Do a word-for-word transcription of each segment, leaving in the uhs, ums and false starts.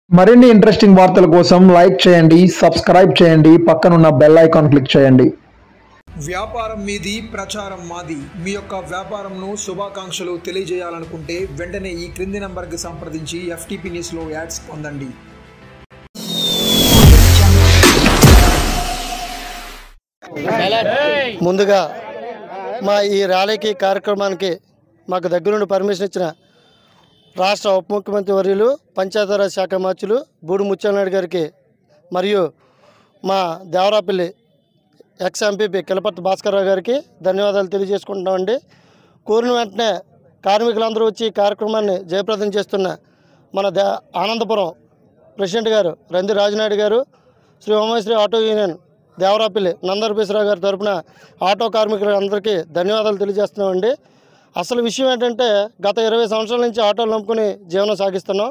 మరిన్ని ఇంట్రెస్టింగ్ వార్తల కోసం లైక్ చేయండి, సబ్స్క్రైబ్ చేయండి, పక్కనున్న బెల్ ఐకాన్ క్లిక్ చేయండి. వ్యాపారం మీది, ప్రచారం మాది. మీ యొక్క వ్యాపారంను శుభాకాంక్షలు తెలియజేయాలనుకుంటే వెంటనే ఈ క్రింది నంబర్కి సంప్రదించి ఎఫ్టీపీ న్యూస్లో యాడ్స్ పొందండి. ముందుగా మా ఈ ర్యాలీకి కార్యక్రమానికి మాకు దగ్గరుండి పర్మిషన్ ఇచ్చిన రాష్ట్ర ఉప ముఖ్యమంత్రి వర్యులు పంచాయతీరాజ్ శాఖ మంత్రులు బూడి ముత్యాలనాయుడు గారికి మరియు మా దేవరాపల్లి ఎక్స్ ఎంపీపీ కిలపర్తి భాస్కర్రావు గారికి ధన్యవాదాలు తెలియజేసుకుంటున్నామండి. కోరిన వెంటనే కార్మికులందరూ వచ్చి ఈ కార్యక్రమాన్ని జయప్రదం చేస్తున్న మన దే ఆనందపురం ప్రెసిడెంట్ గారు రంది రాజనాయుడు గారు, శ్రీ ఉమాశ్రీ ఆటో యూనియన్ దేవరాపల్లి నందరపేశ్వరరావు గారి తరఫున ఆటో కార్మికులందరికీ ధన్యవాదాలు తెలియజేస్తున్నామండి. అసలు విషయం ఏంటంటే గత ఇరవై సంవత్సరాల నుంచి ఆటోలు నమ్ముకుని జీవనం సాగిస్తున్నాం.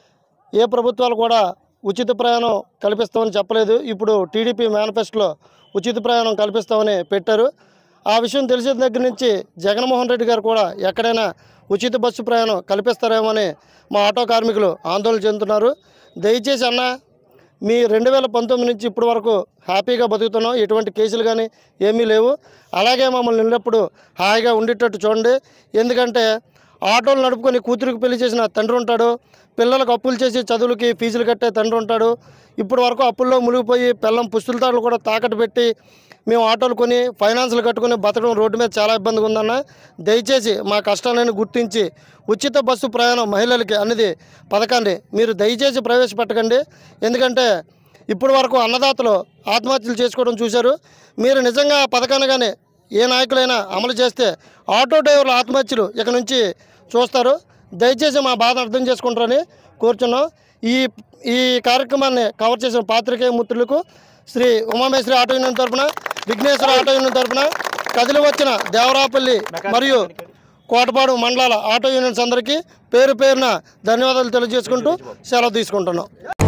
ఏ ప్రభుత్వాలు కూడా ఉచిత ప్రయాణం కల్పిస్తామని చెప్పలేదు. ఇప్పుడు టీడీపీ మేనిఫెస్టోలో ఉచిత ప్రయాణం కల్పిస్తామని పెట్టారు. ఆ విషయం తెలిసిన దగ్గర నుంచి జగన్మోహన్ రెడ్డి గారు కూడా ఎక్కడైనా ఉచిత బస్సు ప్రయాణం కల్పిస్తారేమో అని మా ఆటో కార్మికులు ఆందోళన చెందుతున్నారు. దయచేసి అన్న, మీ రెండు వేల పంతొమ్మిది నుంచి ఇప్పటి వరకు హ్యాపీగా బతుకుతున్నాం, ఎటువంటి కేసులు కానీ ఏమీ లేవు. అలాగే మమ్మల్ని నిన్నప్పుడు హాయిగా ఉండేటట్టు చూడండి. ఎందుకంటే ఆటోలు నడుపుకొని కూతురికి పెళ్లి చేసిన తండ్రి ఉంటాడు, పిల్లలకు అప్పులు చేసి చదువులకి ఫీజులు కట్టే తండ్రి ఉంటాడు. ఇప్పటి వరకు అప్పుల్లో మునిగిపోయి పిల్లం పుస్తులతాడులు కూడా తాకట్టు పెట్టి మేము ఆటోలు కొని ఫైనాన్స్లు కట్టుకుని బతకడం రోడ్డు మీద చాలా ఇబ్బందిగా ఉందన్న. దయచేసి మా కష్టాలను గుర్తించి ఉచిత బస్సు ప్రయాణం మహిళలకి అనేది పథకాన్ని మీరు దయచేసి ప్రవేశపెట్టకండి. ఎందుకంటే ఇప్పటి వరకు అన్నదాతలు ఆత్మహత్యలు చేసుకోవడం చూశారు. మీరు నిజంగా ఆ పథకాన్ని కానీ ఏ నాయకులైనా అమలు చేస్తే ఆటో డ్రైవర్ల ఆత్మహత్యలు ఇక నుంచి చూస్తారు. దయచేసి మా బాధ అర్థం చేసుకుంటారని కోరుచున్నాం. ఈ ఈ కార్యక్రమాన్ని కవర్ చేసిన పాత్రికేయ మిత్రులకు శ్రీ ఉమామేశ్వరి ఆటో యూనియన్ తరఫున, విఘ్నేశ్వర ఆటో యూనియన్ తరఫున, కదిలి వచ్చిన దేవరాపల్లి మరియు కోటపాడు మండలాల ఆటో యూనియన్స్ అందరికీ పేరు పేరున ధన్యవాదాలు తెలియజేసుకుంటూ సెలవు తీసుకుంటున్నాం.